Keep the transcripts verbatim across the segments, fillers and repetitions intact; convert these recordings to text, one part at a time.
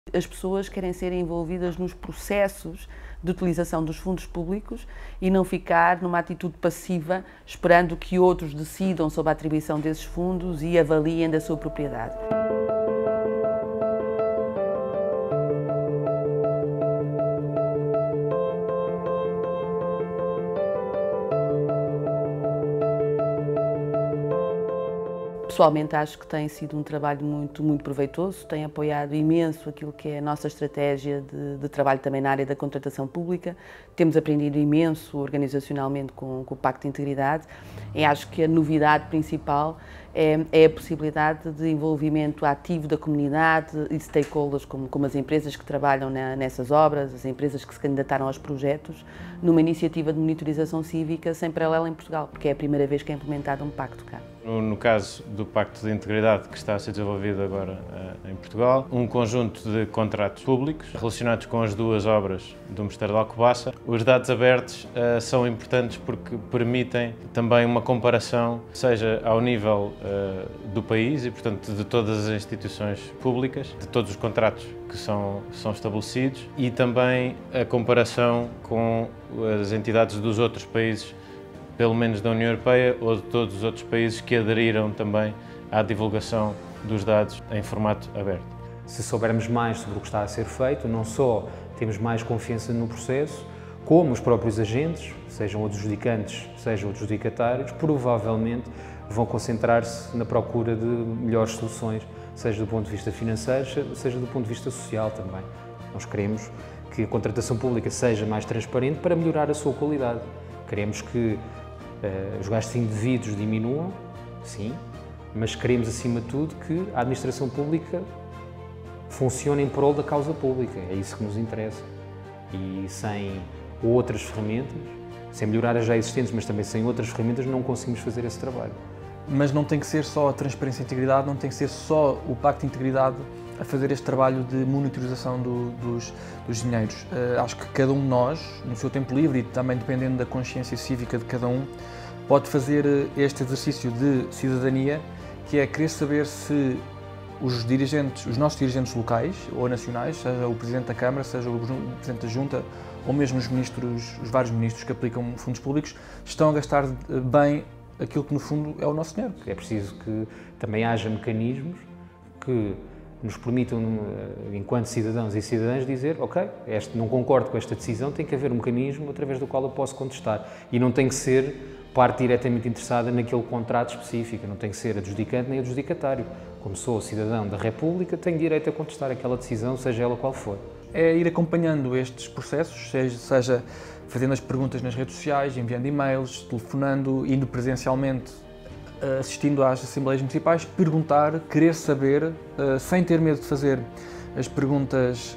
As pessoas querem ser envolvidas nos processos de utilização dos fundos públicos e não ficar numa atitude passiva, esperando que outros decidam sobre a atribuição desses fundos e avaliem da sua propriedade. Pessoalmente acho que tem sido um trabalho muito, muito proveitoso, tem apoiado imenso aquilo que é a nossa estratégia de, de trabalho também na área da contratação pública. Temos aprendido imenso organizacionalmente com, com o Pacto de Integridade e acho que a novidade principal é, é a possibilidade de envolvimento ativo da comunidade e de stakeholders, como, como as empresas que trabalham na, nessas obras, as empresas que se candidataram aos projetos, numa iniciativa de monitorização cívica sem paralelo em Portugal, porque é a primeira vez que é implementado um pacto cá. No caso do Pacto de Integridade que está a ser desenvolvido agora uh, em Portugal, um conjunto de contratos públicos relacionados com as duas obras do Mosteiro de Alcobaça. Os dados abertos uh, são importantes porque permitem também uma comparação, seja ao nível uh, do país e, portanto, de todas as instituições públicas, de todos os contratos que são, são estabelecidos e também a comparação com as entidades dos outros países, pelo menos da União Europeia ou de todos os outros países que aderiram também à divulgação dos dados em formato aberto. Se soubermos mais sobre o que está a ser feito, não só temos mais confiança no processo, como os próprios agentes, sejam adjudicantes, sejam adjudicatários, provavelmente vão concentrar-se na procura de melhores soluções, seja do ponto de vista financeiro, seja do ponto de vista social também. Nós queremos que a contratação pública seja mais transparente para melhorar a sua qualidade. Queremos que Uh, os gastos indevidos diminuam, sim, mas queremos, acima de tudo, que a administração pública funcione em prol da causa pública. É isso que nos interessa. E sem outras ferramentas, sem melhorar as já existentes, mas também sem outras ferramentas, não conseguimos fazer esse trabalho. Mas não tem que ser só a transparência e integridade, não tem que ser só o Pacto de Integridade a fazer este trabalho de monitorização do, dos, dos dinheiros. Uh, acho que cada um de nós, no seu tempo livre e também dependendo da consciência cívica de cada um, pode fazer este exercício de cidadania, que é querer saber se os dirigentes, os nossos dirigentes locais ou nacionais, seja o Presidente da Câmara, seja o Presidente da Junta, ou mesmo os ministros, os vários ministros que aplicam fundos públicos, estão a gastar bem aquilo que no fundo é o nosso dinheiro. É preciso que também haja mecanismos que nos permitam, enquanto cidadãos e cidadãs, dizer ok, este, não concordo com esta decisão, tem que haver um mecanismo através do qual eu posso contestar. E não tem que ser parte diretamente interessada naquele contrato específico, não tem que ser adjudicante nem adjudicatário. Como sou cidadão da República, tenho direito a contestar aquela decisão, seja ela qual for. É ir acompanhando estes processos, seja, seja fazendo as perguntas nas redes sociais, enviando e-mails, telefonando, indo presencialmente, assistindo às Assembleias Municipais, perguntar, querer saber, sem ter medo de fazer as perguntas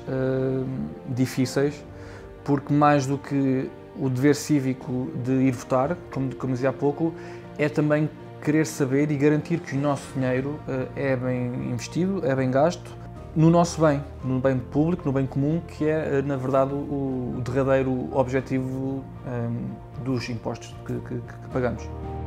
difíceis, porque mais do que o dever cívico de ir votar, como, como dizia há pouco, é também querer saber e garantir que o nosso dinheiro é bem investido, é bem gasto, no nosso bem, no bem público, no bem comum, que é, na verdade, o, o derradeiro objetivo um, dos impostos que, que, que pagamos.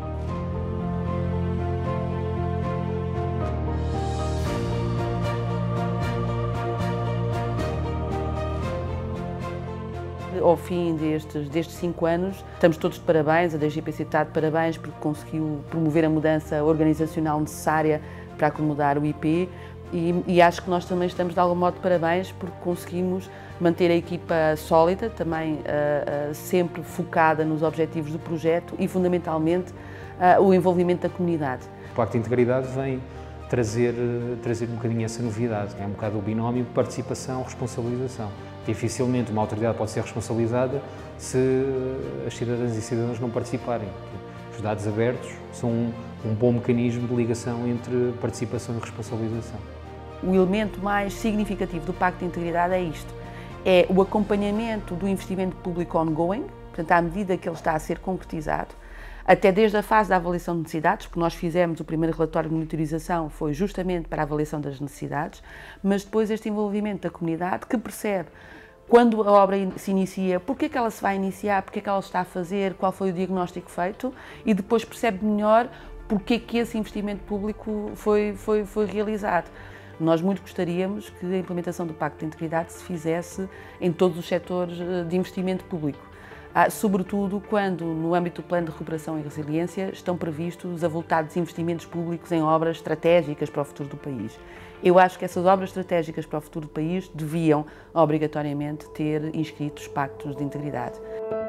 Ao fim destes, destes cinco anos, estamos todos de parabéns, a D G P C está de parabéns porque conseguiu promover a mudança organizacional necessária para acomodar o I P e, e acho que nós também estamos de algum modo de parabéns porque conseguimos manter a equipa sólida, também uh, uh, sempre focada nos objetivos do projeto e fundamentalmente uh, o envolvimento da comunidade. O Pacto de Integridade vem trazer, trazer um bocadinho essa novidade, é um bocado o binómio participação-responsabilização. Dificilmente uma autoridade pode ser responsabilizada se as cidadãs e cidadãos não participarem. Os dados abertos são um, um bom mecanismo de ligação entre participação e responsabilização. O elemento mais significativo do Pacto de Integridade é isto, é o acompanhamento do investimento público ongoing, portanto, à medida que ele está a ser concretizado, até desde a fase da avaliação de necessidades, porque nós fizemos o primeiro relatório de monitorização, foi justamente para a avaliação das necessidades, mas depois este envolvimento da comunidade que percebe quando a obra se inicia, porque é que ela se vai iniciar, porque é que ela está a fazer, qual foi o diagnóstico feito e depois percebe melhor porque é que esse investimento público foi, foi, foi realizado. Nós muito gostaríamos que a implementação do Pacto de Integridade se fizesse em todos os setores de investimento público, sobretudo quando, no âmbito do Plano de Recuperação e Resiliência, estão previstos avultados investimentos públicos em obras estratégicas para o futuro do país. Eu acho que essas obras estratégicas para o futuro do país deviam, obrigatoriamente, ter inscritos pactos de integridade.